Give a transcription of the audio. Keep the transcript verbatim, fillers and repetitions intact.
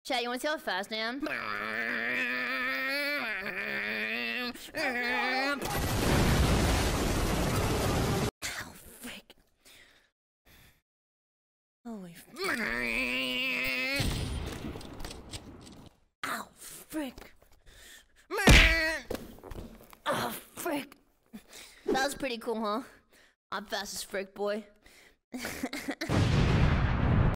Chat, you wanna see how fast I am? Ow, frick. Holy frick. Ow, frick. Oh, frick. That was pretty cool, huh? I'm fast as frick, boy.